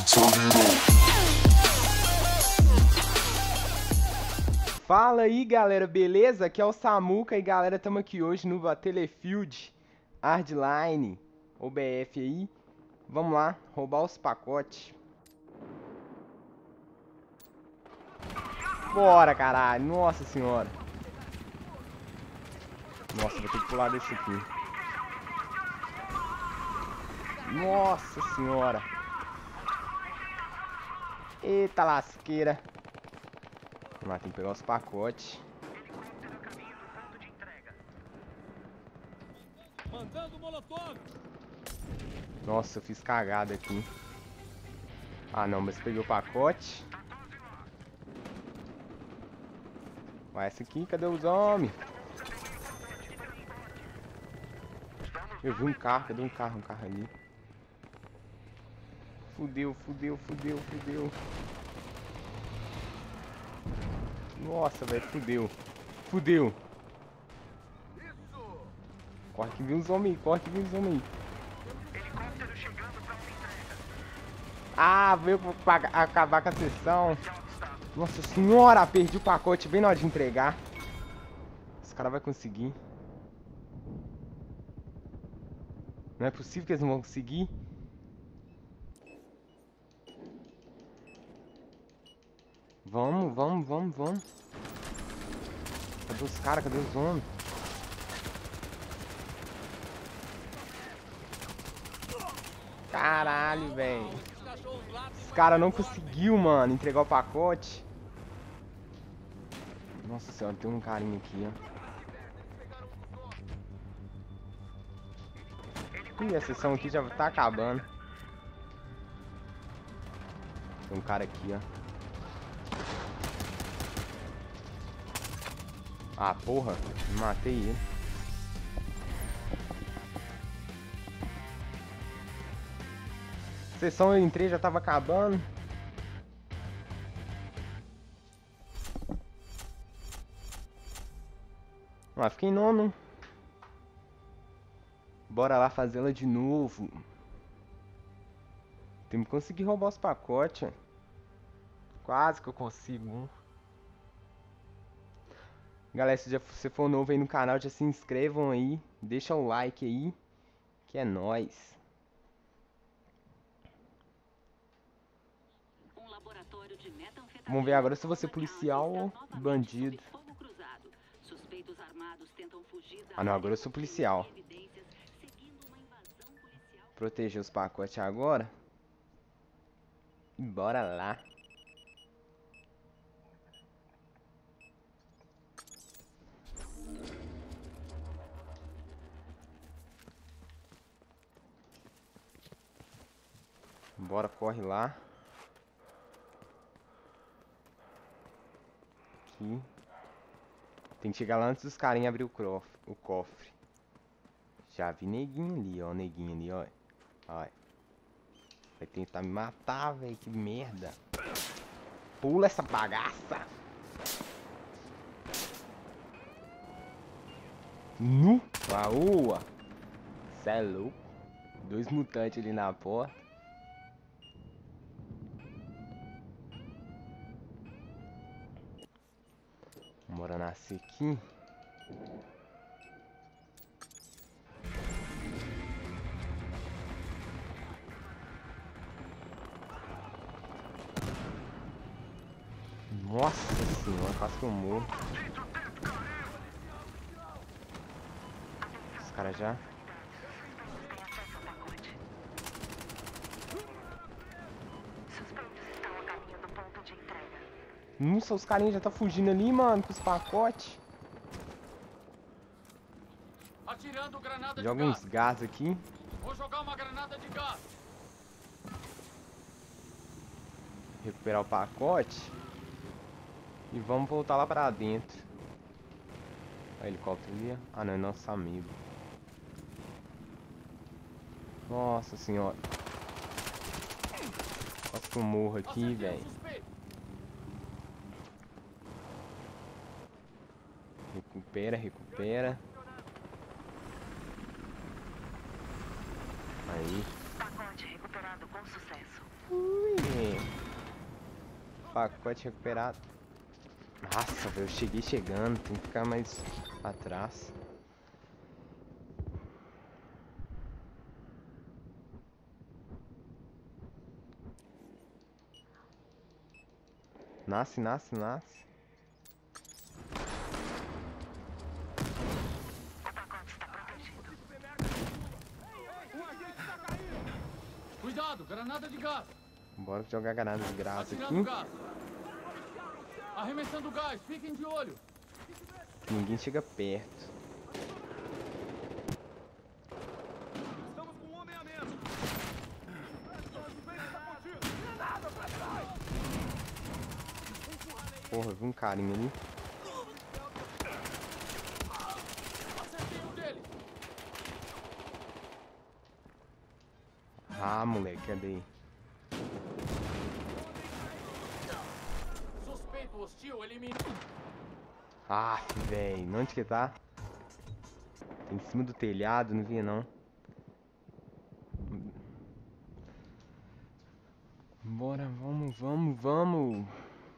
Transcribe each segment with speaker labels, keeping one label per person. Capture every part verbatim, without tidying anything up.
Speaker 1: Fala aí galera, beleza? Aqui é o Samuca e galera, estamos aqui hoje no Battlefield Hardline, O B F aí. Vamos lá, roubar os pacotes. Bora caralho, nossa senhora. Nossa, vou ter que pular desse aqui. Nossa senhora. Eita lasqueira. Vamos lá, tem que pegar os pacotes. Nossa, eu fiz cagada aqui. Ah não, mas peguei o pacote. Vai essa aqui, cadê os homens? Eu vi um carro, cadê um carro? Um carro ali. Fudeu, fudeu, fudeu, fudeu. Nossa, velho, fudeu. Fudeu. Corre que vem os homens aí, corre que vem os homens aí. Ah, veio pra acabar com a sessão. Nossa senhora, perdi o pacote bem na hora de entregar. Esse cara vai conseguir. Não é possível que eles não vão conseguir. Vamos, vamos, vamos, vamos. Cadê os caras? Cadê os homens? Caralho, velho. Esse cara não conseguiu, mano, entregar o pacote. Nossa senhora, tem um carinha aqui, ó. Ih, a sessão aqui já tá acabando. Tem um cara aqui, ó. Ah, porra, matei ele. A sessão eu entrei, já tava acabando. Ah, fiquei em nono. Bora lá fazê-la de novo. Tem que conseguir roubar os pacotes. Quase que eu consigo. Galera, se já você for novo aí no canal, já se inscrevam aí. Deixa o like aí. Que é nóis. Vamos ver agora se você é policial ou bandido. Ah não, agora eu sou policial. Proteger os pacotes agora. E bora lá. Bora, corre lá. Aqui. Tem que chegar lá antes dos carinhas abrir o cofre, o cofre. Já vi neguinho ali, ó. Neguinho ali, ó. Olha. Vai tentar me matar, velho. Que merda. Pula essa bagaça. Nu. Laúa. Cê é louco. Dois mutantes ali na porta. Bora nascer aqui. Nossa senhora, quase que eu morro. Os caras já. Nossa, os carinhas já tá fugindo ali, mano, com os pacotes. Joga uns gás aqui.
Speaker 2: Vou jogar uma granada de gás.
Speaker 1: Recuperar o pacote. E vamos voltar lá pra dentro. Olha o helicóptero ali. Ah não, é nosso amigo. Nossa senhora. Quase que eu morro aqui, velho. Recupera, recupera. Aí.
Speaker 3: Pacote recuperado com sucesso.
Speaker 1: Ui. pacote recuperado. Nossa, velho, eu cheguei chegando. Tem que ficar mais atrás. Nasce, nasce, nasce.
Speaker 2: Cuidado, granada de gás.
Speaker 1: Bora jogar granada de graça
Speaker 2: Atirando
Speaker 1: aqui.
Speaker 2: gás. Arremessando gás, fiquem de olho.
Speaker 1: Ninguém chega perto.
Speaker 3: Estamos com um homem a menos.
Speaker 1: Porra, vi um carinha ali.
Speaker 2: Acertei um deles.
Speaker 1: Ah, moleque, cadê?
Speaker 2: Suspeito hostil eliminado.
Speaker 1: Ah, velho, onde que tá? Tá em cima do telhado, não vi não. Bora, vamos, vamos, vamos.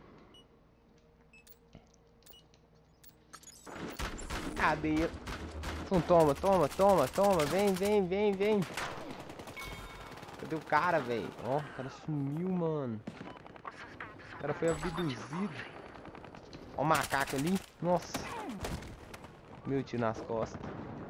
Speaker 1: Cadê? Então toma, toma, toma, toma, vem, vem, vem, vem. Cadê o cara, velho? Ó, o cara sumiu, mano. O cara foi abduzido. Ó o macaco ali. Nossa. Meu tiro nas costas.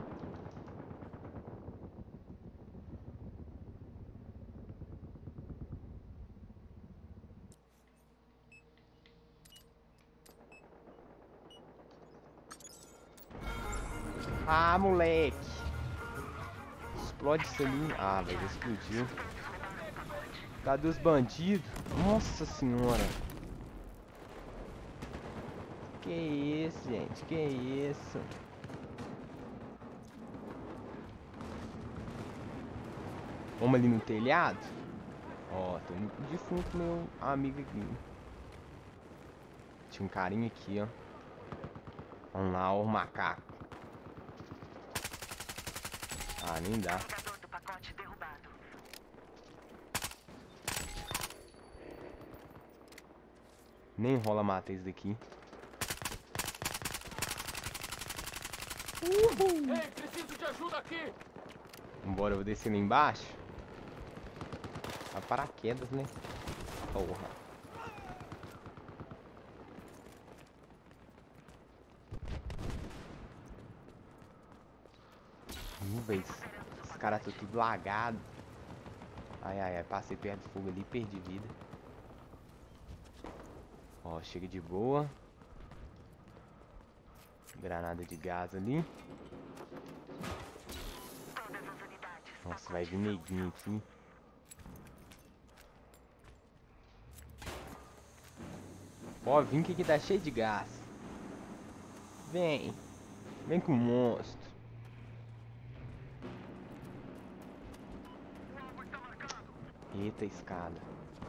Speaker 1: Ah, moleque. Explode isso ali. Ah, velho, explodiu. Cadê os bandidos? Nossa senhora. Que isso, gente? Que isso? Vamos ali no telhado? Ó, tem um defunto meu amigo aqui. Tinha um carinha aqui, ó. Vamos lá, ó, o macaco. Ah, nem dá.
Speaker 4: Do pacote derrubado.
Speaker 1: Nem rola matar esse daqui. Uhul.
Speaker 2: Ei, preciso de ajuda aqui.
Speaker 1: Vambora, eu vou descer lá embaixo. A paraquedas, né? Porra. Hum, véi, os caras estão tudo lagado. Ai, ai, ai, passei perto do fogo ali e perdi vida. Ó, chega de boa. Granada de gás ali. Nossa, vai vir neguinho aqui. Ó, vim que aqui tá cheio de gás. Vem. Vem com o monstro. Eita, escada.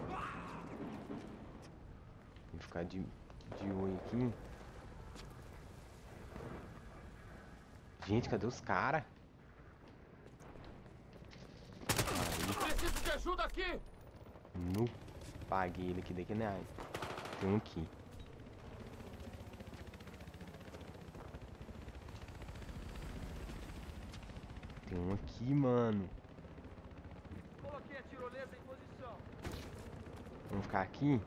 Speaker 1: Vou ficar de, de olho aqui. Gente, cadê os caras?
Speaker 2: Preciso de ajuda aqui.
Speaker 1: Nu. Paguei ele aqui daqui, né? Tem um aqui. Tem um aqui, mano.
Speaker 3: Coloquei a tirolesa em posição.
Speaker 1: Vamos ficar aqui.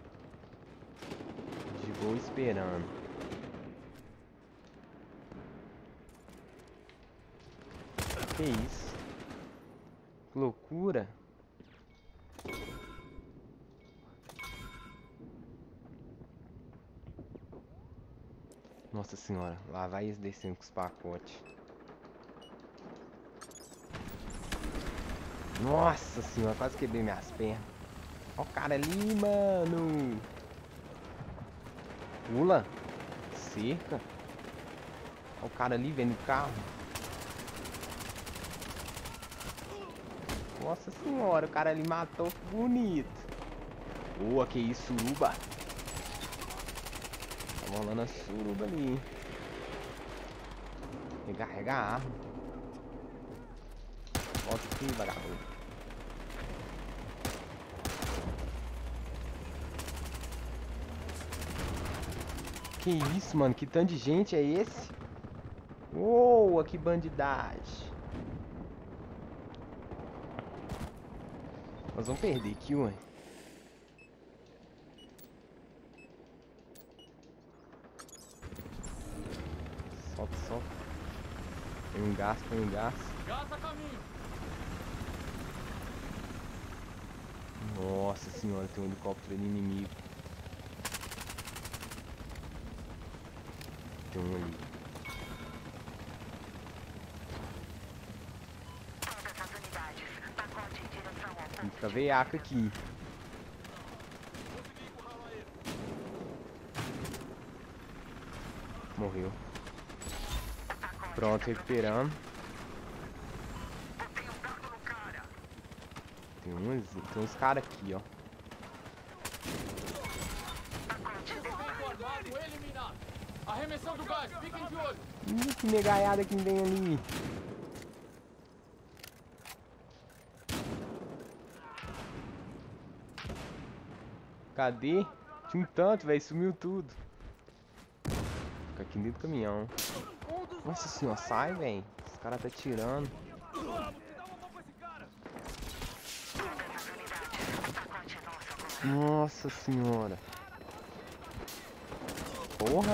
Speaker 1: De boa esperando. Que isso? Que loucura. Nossa senhora, lá vai eles descendo com os pacotes. Nossa senhora, quase quebrei minhas pernas. Ó o cara ali, mano. Pula. Cerca. Ó o cara ali vendo o carro. Nossa senhora, o cara ali matou bonito. Boa, que isso, suruba. Tá rolando a suruba ali. Recarrega a arma. Volta aqui, vagabundo. Que isso, mano? Que tanto de gente é esse? Uou, que bandidagem. Nós vamos perder aqui, ué. Solta, solta. Põe um gás, põe um gás.
Speaker 2: Gás a caminho.
Speaker 1: Nossa senhora, tem um helicóptero ali inimigo. Tem um ali.
Speaker 4: Todas as unidades. Pacote em direção ao ponto.
Speaker 1: Tem que ficar veiaco aqui. Morreu. Pronto, recuperando. Tem uns, tem uns caras aqui, ó.
Speaker 2: Suspeito armado eliminado. Arremessão do gás, fiquem de olho.
Speaker 1: Ih, que negaiada que vem ali. Cadê? Tinha um tanto, velho. Sumiu tudo. Fica aqui dentro do caminhão. Nossa senhora, sai, velho. Os caras tá tirando. Nossa senhora. Porra.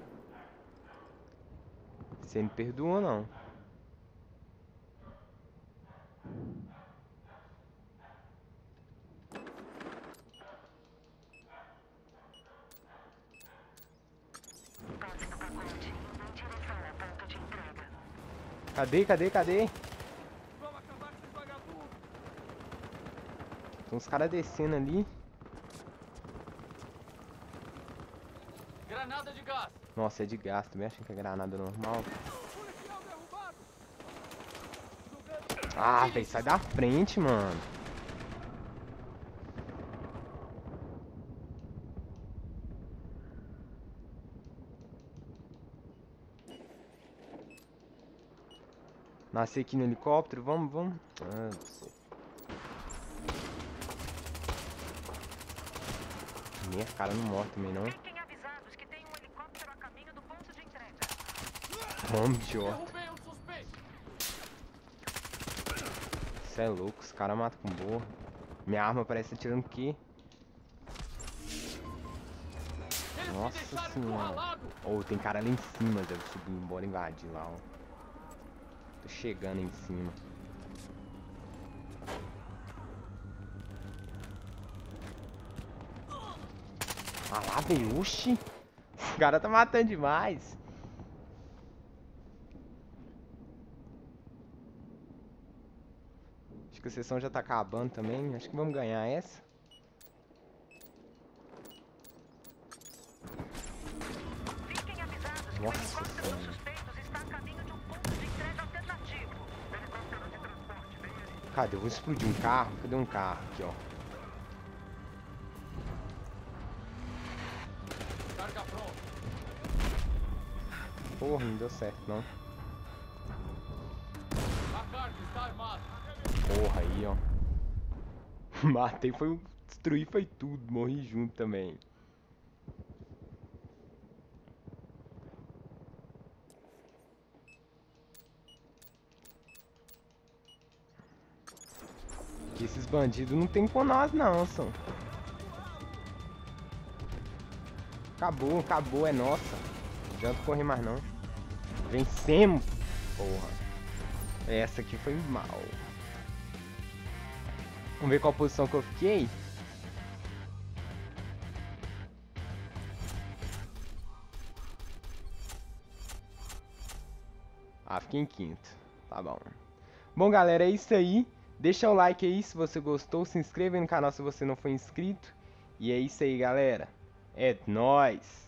Speaker 1: Você me perdoa, não?
Speaker 4: Próximo pacote em direção ao ponto de entrega.
Speaker 1: Cadê, cadê, cadê?
Speaker 3: Vamos acabar com esses vagabundos.
Speaker 1: Tem uns caras descendo ali.
Speaker 2: Granada de gás.
Speaker 1: Nossa, é de gás. Também achei que é granada normal.
Speaker 3: Policial derrubado.
Speaker 1: Ah, velho, sai da frente, mano. Nasci aqui no helicóptero, vamos, vamos. Ah, não sei. Minha cara não morre também, não.
Speaker 4: Fiquem avisados que tem um helicóptero a caminho do ponto de entrega.
Speaker 1: Vamos, idiota.
Speaker 2: Derrubei um suspeito.
Speaker 1: Cê é louco, os caras matam com boa. Minha arma parece atirando o quê?
Speaker 2: Eles
Speaker 1: Nossa
Speaker 2: me deixaram
Speaker 1: senhora.
Speaker 2: encurralado.
Speaker 1: Ou tem cara lá em cima, deve subir, bora invadir lá, ó. Tô chegando em cima. Ah lá, velho, oxi. O cara tá matando demais. Acho que a sessão já tá acabando também. Acho que vamos ganhar essa.
Speaker 4: Fiquem avisados que o
Speaker 1: Nossa
Speaker 4: helicóptero
Speaker 1: senhora.
Speaker 4: dos suspeitos está a caminho de um ponto de entrega alternativo. Helicóptero de transporte, bem ali.
Speaker 1: Cadê? Eu vou explodir um carro. Cadê um carro aqui, ó?
Speaker 2: Carga pronta.
Speaker 1: Porra, não deu certo, não.
Speaker 2: A carga está armada.
Speaker 1: Porra aí, ó. Matei, foi o... Destruí, foi tudo. Morri junto também. Que esses bandidos não tem com nós, não, são. Acabou, acabou, é nossa. Não adianta correr mais, não. Vencemos. Porra. Essa aqui foi mal. Vamos ver qual posição que eu fiquei. Ah, fiquei em quinto. Tá bom. Bom, galera, é isso aí. Deixa o like aí se você gostou. Se inscreva aí no canal se você não for inscrito. E é isso aí, galera. É nóis.